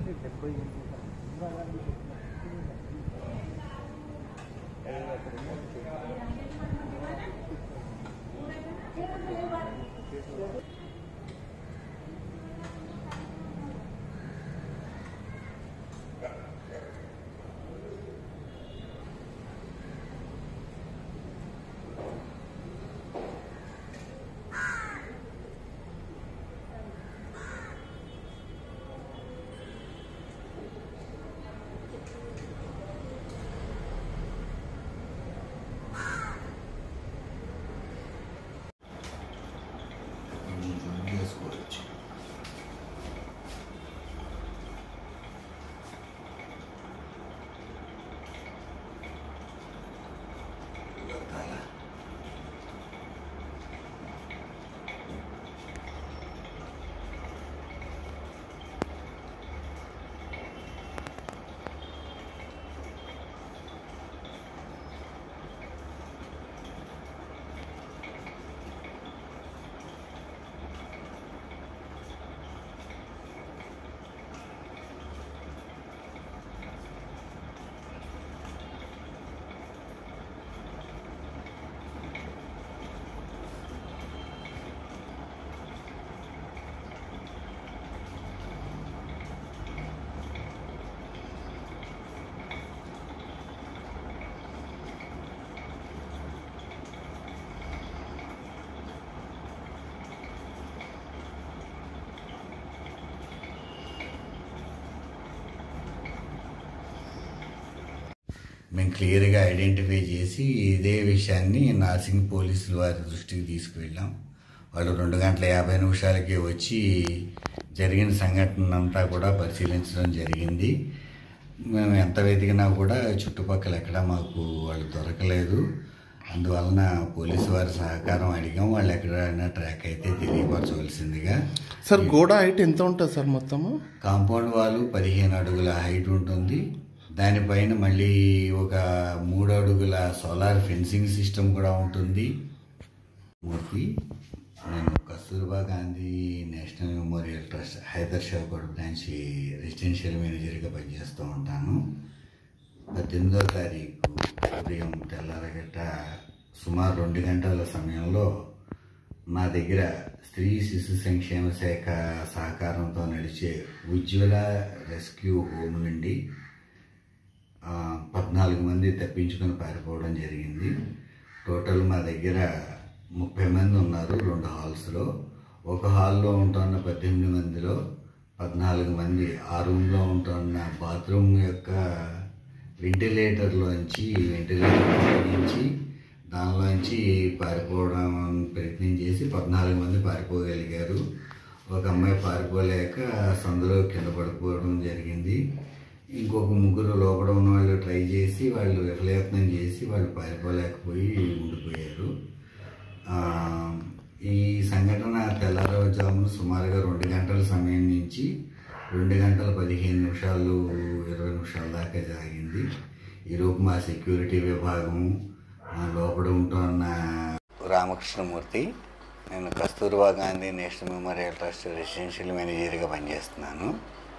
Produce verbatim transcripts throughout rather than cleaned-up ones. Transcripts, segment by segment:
మేము క్లియర్గా ఐడెంటిఫై చేసి ఇదే విషయాన్ని నార్సింగ్ పోలీసులు వారి దృష్టికి తీసుకువెళ్ళాం. వాళ్ళు రెండు గంటల యాభై నిమిషాలకి వచ్చి జరిగిన సంఘటన అంతా కూడా పరిశీలించడం జరిగింది. మేము ఎంత వెతికినా కూడా చుట్టుపక్కల ఎక్కడా మాకు వాళ్ళు దొరకలేదు. అందువలన పోలీసు వారి సహకారం అడిగాం. వాళ్ళు ఎక్కడైనా ట్రాక్ అయితే తెలియపరచవలసిందిగా. సార్ గోడ హైట్ ఎంత ఉంటుంది సార్? మొత్తము కాంపౌండ్ వాళ్ళు పదిహేను అడుగుల హైట్ ఉంటుంది. దానిపైన మళ్ళీ ఒక మూడు అడుగుల సోలార్ ఫెన్సింగ్ సిస్టమ్ కూడా ఉంటుంది. మూర్తి, నేను Kasturba Gandhi national memorial trust Hydershakote branch residential మేనేజర్గా పనిచేస్తూ ఉంటాను. పద్దెనిమిదవ తారీఖు ఉదయం తెల్లారగట్ట సుమారు రెండు గంటల సమయంలో మా దగ్గర స్త్రీ శిశు సంక్షేమ శాఖ సహకారంతో నడిచే ఉజ్వల రెస్క్యూ హోమ్ నుండి పద్నాలుగు మంది తప్పించుకొని పారిపోవడం జరిగింది. టోటల్ మా దగ్గర ముప్పై మంది ఉన్నారు రెండు హాల్స్లో. ఒక హాల్లో ఉంటున్న పద్దెనిమిది మందిలో పద్నాలుగు మంది ఆ రూమ్లో ఉంటున్న బాత్రూమ్ యొక్క వెంటిలేటర్లోంచి వెంటిలేటర్ నుంచి దానిలోంచి పారిపోవడం ప్రయత్నం చేసి పద్నాలుగు మంది పారిపోగలిగారు. ఒక అమ్మాయి పారిపోలేక సందులో కింద పడిపోవడం జరిగింది. ఇంకొక ముగ్గురు లోపల ఉన్న వాళ్ళు ట్రై చేసి వాళ్ళు విఫలయత్నం చేసి వాళ్ళు పారిపోలేకపోయి ఉండిపోయారు. ఈ సంఘటన తెల్లవారుజామున సుమారుగా రెండు గంటల సమయం నుంచి రెండు గంటల పదిహేను నిమిషాలు ఇరవై నిమిషాల దాకా జరిగింది. ఈరోజు మా సెక్యూరిటీ విభాగం లోపల ఉంటున్న రామకృష్ణమూర్తి, నేను Kasturba Gandhi national memorial trust residential మేనేజర్గా పనిచేస్తున్నాను.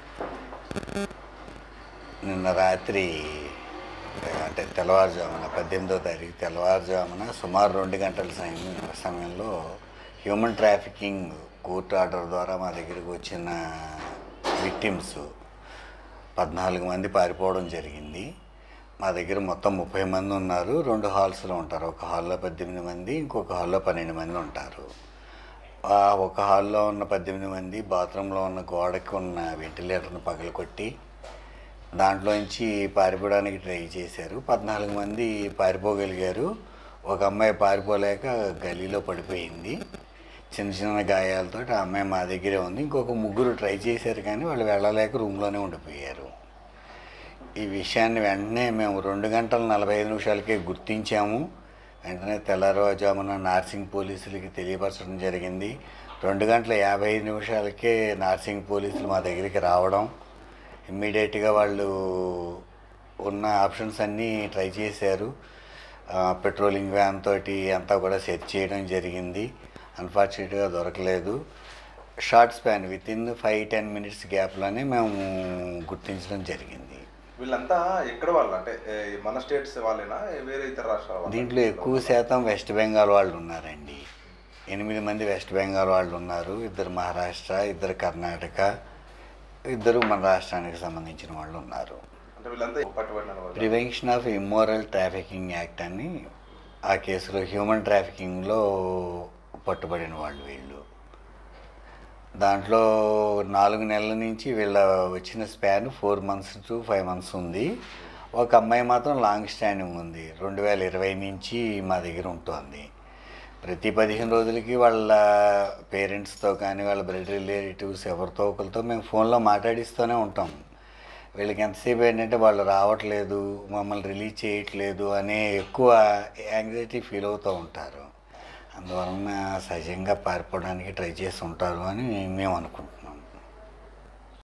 నిన్న రాత్రి అంటే తెల్లవారుజామున పద్దెనిమిదో తారీఖు తెల్లవారుజామున సుమారు రెండు గంటల సమయంలో హ్యూమన్ ట్రాఫికింగ్ కోర్టు ఆర్డర్ ద్వారా మా దగ్గరికి వచ్చిన విక్టిమ్స్ పద్నాలుగు మంది పారిపోవడం జరిగింది. మా దగ్గర మొత్తం ముప్పై మంది ఉన్నారు. రెండు హాల్స్లో ఉంటారు. ఒక హాల్లో పద్దెనిమిది మంది, ఇంకొక హాల్లో పన్నెండు మంది ఉంటారు. ఒక హాల్లో ఉన్న పద్దెనిమిది మంది బాత్రూంలో ఉన్న గోడకి ఉన్న వెంటిలేటర్ను పగలకొట్టి దాంట్లోంచి పారిపోవడానికి ట్రై చేశారు. పద్నాలుగు మంది పారిపోగలిగారు. ఒక అమ్మాయి పారిపోలేక గలీలో పడిపోయింది చిన్న చిన్న గాయాలతో. ఆ అమ్మాయి మా దగ్గరే ఉంది. ఇంకొక ముగ్గురు ట్రై చేశారు కానీ వాళ్ళు వెళ్ళలేక రూమ్లోనే ఉండిపోయారు. ఈ విషయాన్ని వెంటనే మేము రెండు గంటల నలభై ఐదు నిమిషాలకే గుర్తించాము. వెంటనే తెల్లవారుజామున నార్సింగ్ పోలీసులకి తెలియపరచడం జరిగింది. రెండు గంటల యాభై ఐదు నిమిషాలకే నార్సింగ్ పోలీసులు మా దగ్గరికి రావడం, ఇమ్మీడియట్గా వాళ్ళు ఉన్న ఆప్షన్స్ అన్నీ ట్రై చేశారు. పెట్రోలింగ్ వ్యాన్ తోటి అంతా కూడా సెర్చ్ చేయడం జరిగింది. అన్ఫార్చునేట్గా దొరకలేదు. Short span within five ten minutes గ్యాప్లోనే మేము గుర్తించడం జరిగింది. వీళ్ళంతా ఎక్కడ వాళ్ళు అంటే ఏ, మన స్టేట్స్ వాళ్ళేనా వేరే ఇతర రాష్ట్రాల వాళ్ళా? దీంట్లో ఎక్కువ శాతం వెస్ట్ బెంగాల్ వాళ్ళు ఉన్నారండి. ఎనిమిది మంది వెస్ట్ బెంగాల్ వాళ్ళు ఉన్నారు, ఇద్దరు మహారాష్ట్ర, ఇద్దరు కర్ణాటక, ఇద్దరు మన రాష్ట్రానికి సంబంధించిన వాళ్ళు ఉన్నారు. అంటే వీళ్ళంతా పట్టుబడిన వాళ్ళు. Prevention of immoral trafficking act అని ఆ కేసులో హ్యూమన్ ట్రాఫికింగ్లో పట్టుబడిన వాళ్ళు వీళ్ళు. దాంట్లో నాలుగు నెలల నుంచి వీళ్ళ వచ్చిన span four months to five months ఉంది. ఒక అమ్మాయి మాత్రం లాంగ్ స్టాండింగ్ ఉంది, రెండు వేల ఇరవై నుంచి మా దగ్గర ఉంటుంది. ప్రతి పదిహేను రోజులకి వాళ్ళ పేరెంట్స్తో కానీ వాళ్ళ బ్లడ్ రిలేటివ్స్ ఎవరితో ఒకరితో మేము ఫోన్లో మాట్లాడిస్తూనే ఉంటాం. వీళ్ళకి ఎంతసేపు ఏంటంటే వాళ్ళు రావట్లేదు, మమ్మల్ని రిలీజ్ చేయట్లేదు అనే ఎక్కువ యాంగ్జైటీ ఫీల్ అవుతూ ఉంటారు. అందువలన సహజంగా పారిపోవడానికి ట్రై చేసి ఉంటారు అని మేము అనుకుంటున్నాం.